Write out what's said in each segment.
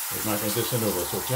Ik maak intussen een noedelsoepje.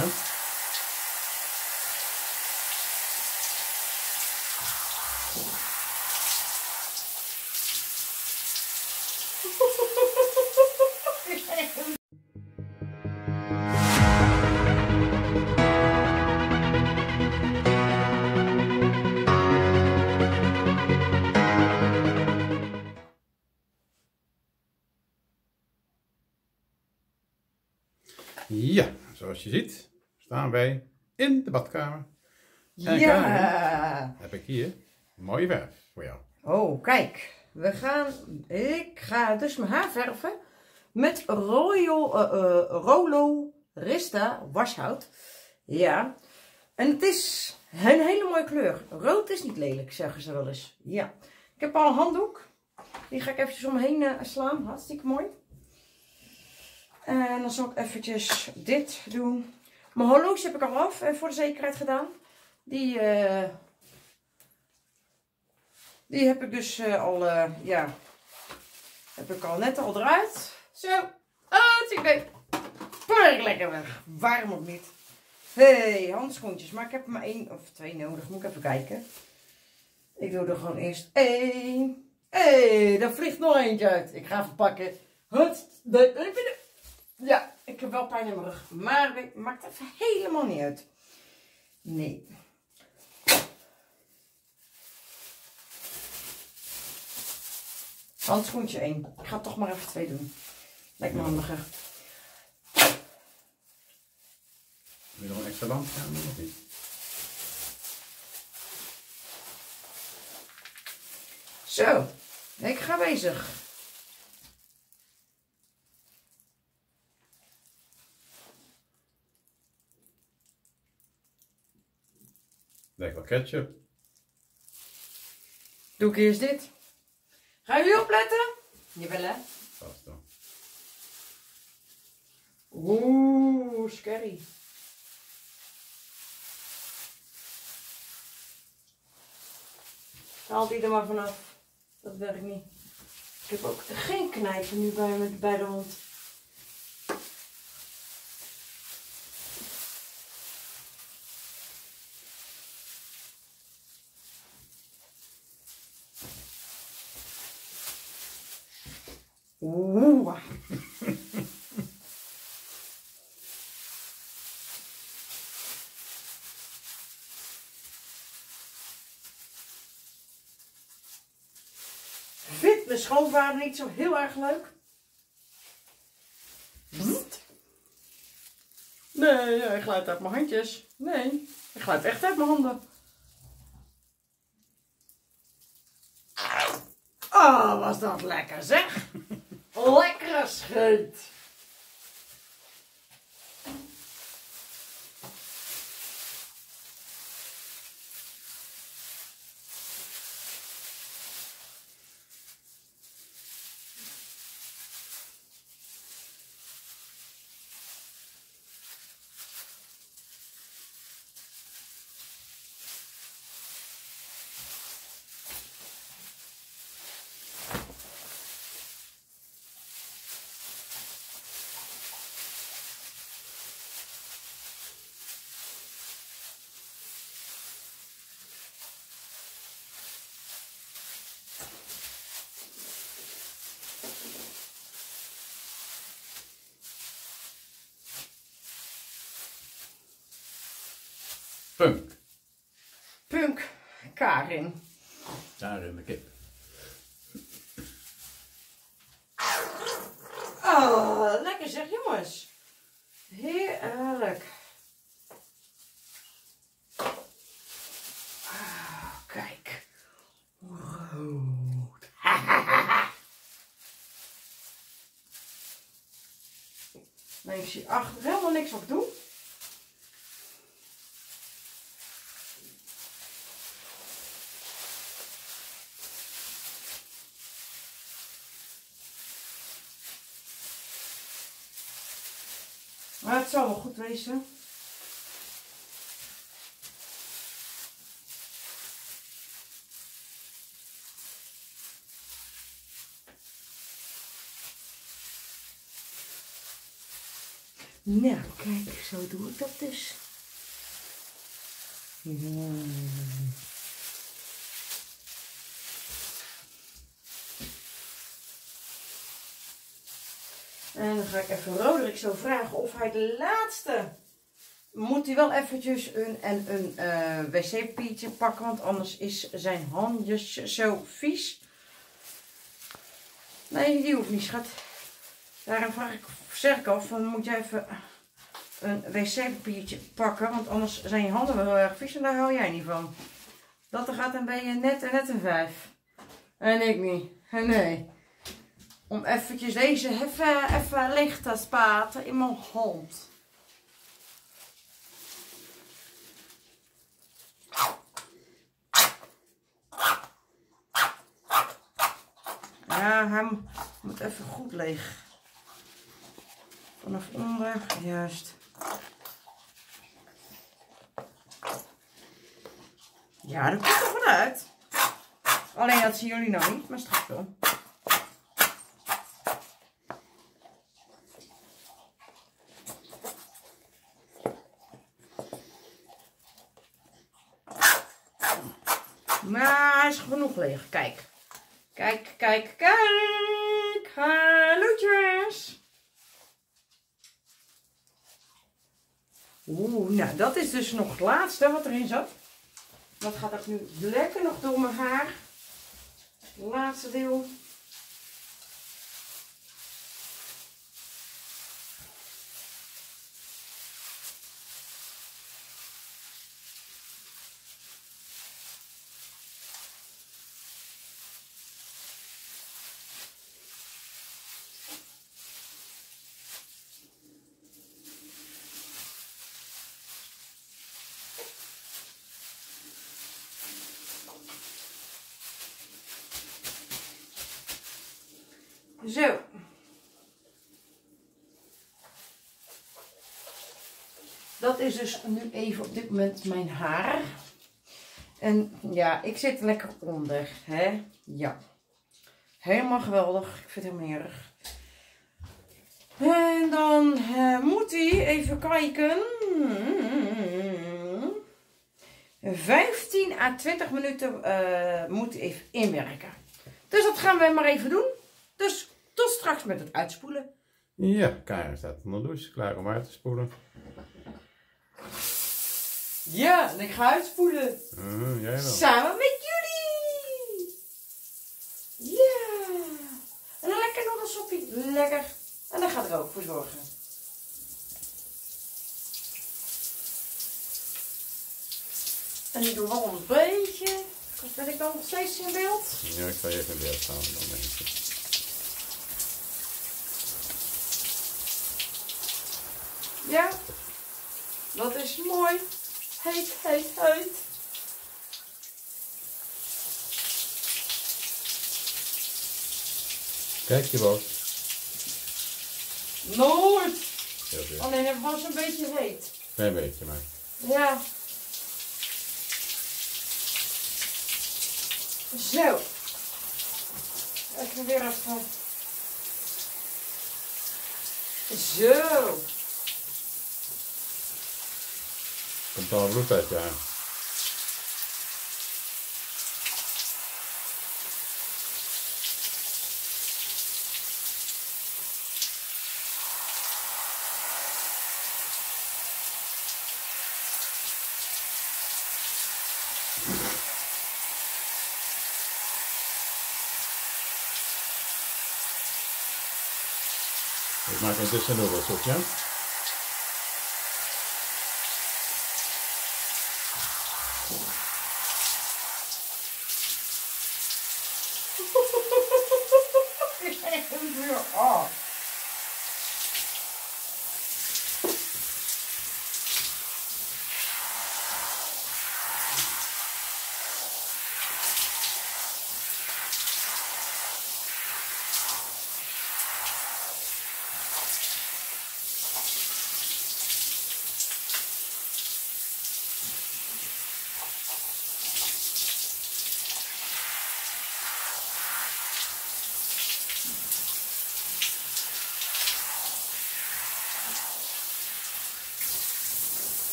Ja, zoals je ziet staan wij in de badkamer. En Ja! heb ik hier mooie verf voor jou. Oh, kijk. Ik ga dus mijn haar verven met Rolo Rista washout. Ja. En het is een hele mooie kleur. Rood is niet lelijk, zeggen ze wel eens. Ja. Ik heb al een handdoek. Die ga ik eventjes om me heen slaan. Hartstikke mooi. En dan zal ik eventjes dit doen. Mijn horloge heb ik al af voor de zekerheid gedaan. Die heb ik dus heb ik al net al eruit. Zo. Hartstikke lekker weg. Waarom ook niet? Hey, handschoentjes. Maar ik heb er maar 1 of 2 nodig. Moet ik even kijken. Ik doe er gewoon eerst 1. Hey, daar vliegt nog eentje uit. Ik ga even pakken. Ja, ik heb wel pijn in mijn rug. Maar het maakt even helemaal niet uit. Nee. Handschoentje 1. Ik ga toch maar even 2 doen. Lijkt me handiger. Wil je nog een extra lamp gaan doen of niet? Zo, ik ga bezig. Lekker ketchup. Doe ik eerst dit. Gaan jullie opletten? Jawel hè? Vast dan. Oeh, scary. Haal die er maar vanaf. Dat werkt niet. Ik heb ook geen knijper nu bij de hand. Oeh. Vindt mijn schoonvader niet zo heel erg leuk? Nee, hij glijdt uit mijn handjes. Nee, hij glijdt echt uit mijn handen. Oh, was dat lekker zeg. Lekkere scheut. Punk. Punk Karin. Daar in de kip. Oh, lekker zeg jongens. Heerlijk. Oh, kijk. Rood. Nee, ik zie achter helemaal niks wat ik doe. Maar het zal wel goed wezen. Nou, kijk, zo doe ik dat dus. En dan ga ik even Roderick zo vragen of hij de laatste... Moet hij wel eventjes een wc-papiertje pakken, want anders is zijn handjes zo vies. Nee, die hoeft niet, schat. Daarom zeg ik al, van moet jij even een wc-papiertje pakken, want anders zijn je handen wel heel erg vies en daar hou jij niet van. Dat er gaat, dan ben je net een 5. En ik niet. En nee. Om eventjes deze even licht te spaten in mijn hand. Ja, hij moet even goed leeg. Vanaf onder, juist. Ja, dat komt er goed uit. Alleen dat zien jullie nou niet, maar straks wel. Maar hij is genoeg leeg, kijk. Kijk, kijk, kijk. Hallootjes. Oeh, nou dat is dus nog het laatste wat erin zat. Dat gaat ook nu lekker nog door mijn haar. Het laatste deel. Zo. Dat is dus nu even op dit moment mijn haar. En ja, ik zit lekker onder. Hè? Ja. Helemaal geweldig. Ik vind het helemaal niet erg. En dan moet hij even kijken. 15 à 20 minuten moet hij even inwerken. Dus dat gaan we maar even doen. Dus tot straks met het uitspoelen. Ja, Karen staat onder de douche, klaar om uit te spoelen. Ja, en ik ga uitspoelen. Jij wel. Samen met jullie. Ja. En een lekker noedelsoppie. Lekker. En daar gaat er ook voor zorgen. En ik doe wel een beetje. Ben ik dan nog steeds in beeld? Ja, ik ga even in beeld staan dan denk ik. Ja, dat is mooi. Heet, heet, heet. Kijk je boos. Nooit. Heel veel. Alleen het was een beetje heet. Klein beetje maar. Ja. Zo. Even weer even. Zo. Komt al bloed uit je aan. Ik maak intussen noedelsoep, ja? Oh.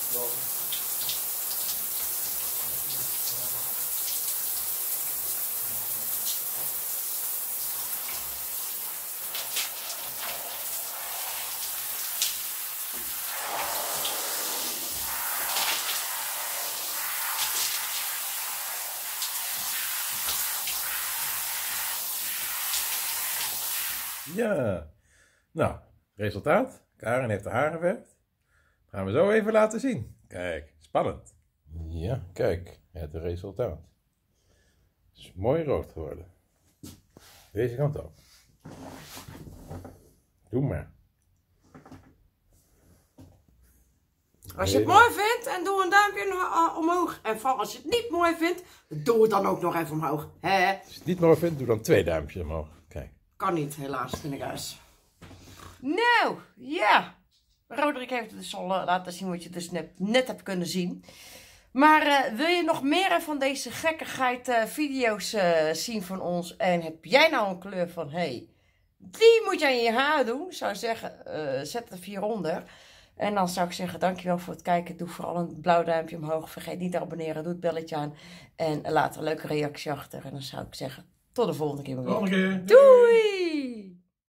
Ja, nou, resultaat. Karen heeft haar geverfd. Gaan we zo even laten zien. Kijk, spannend. Ja, kijk, het resultaat. Het is mooi rood geworden. Deze kant op. Doe maar. Als je het mooi vindt, en doe een duimpje omhoog. En als je het niet mooi vindt, doe het dan ook nog even omhoog. Hè? Als je het niet mooi vindt, doe dan 2 duimpjes omhoog. Kijk. Kan niet, helaas, vind ik huis. Nou, ja. Roderick heeft het dus al laten zien wat je dus net hebt kunnen zien. Maar wil je nog meer van deze gekkigheid video's zien van ons? En heb jij nou een kleur van, hey, die moet jij in je haar doen? Zou ik zeggen, zet het 400. En dan zou ik zeggen, dankjewel voor het kijken. Doe vooral een blauw duimpje omhoog. Vergeet niet te abonneren. Doe het belletje aan. En laat een leuke reactie achter. En dan zou ik zeggen, tot de volgende keer. Volgende keer. Doei!